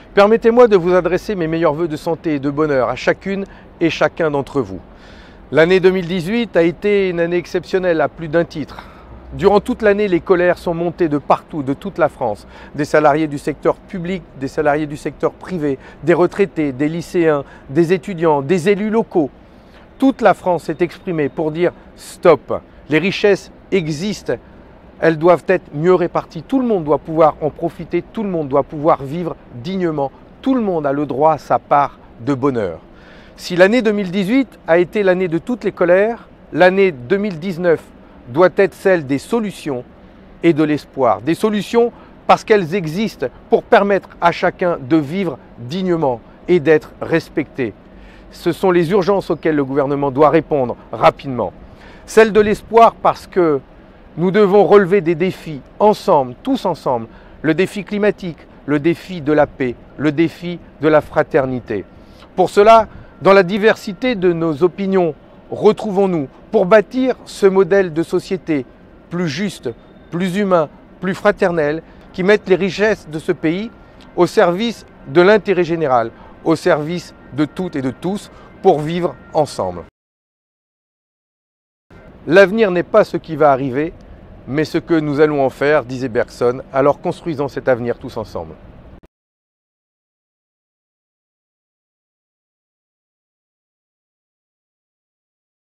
Permettez-moi de vous adresser mes meilleurs vœux de santé et de bonheur à chacune et chacun d'entre vous. L'année 2018 a été une année exceptionnelle à plus d'un titre. Durant toute l'année, les colères sont montées de partout, de toute la France. Des salariés du secteur public, des salariés du secteur privé, des retraités, des lycéens, des étudiants, des élus locaux. Toute la France s'est exprimée pour dire stop. Les richesses existent, elles doivent être mieux réparties. Tout le monde doit pouvoir en profiter, tout le monde doit pouvoir vivre dignement. Tout le monde a le droit à sa part de bonheur. Si l'année 2018 a été l'année de toutes les colères, l'année 2019 doit être celle des solutions et de l'espoir. Des solutions parce qu'elles existent pour permettre à chacun de vivre dignement et d'être respecté. Ce sont les urgences auxquelles le gouvernement doit répondre rapidement. Celle de l'espoir parce que nous devons relever des défis ensemble, tous ensemble. Le défi climatique, le défi de la paix, le défi de la fraternité. Pour cela, dans la diversité de nos opinions, retrouvons-nous pour bâtir ce modèle de société plus juste, plus humain, plus fraternel, qui mette les richesses de ce pays au service de l'intérêt général, au service de toutes et de tous, pour vivre ensemble. L'avenir n'est pas ce qui va arriver, mais ce que nous allons en faire, disait Bergson, alors construisons cet avenir tous ensemble.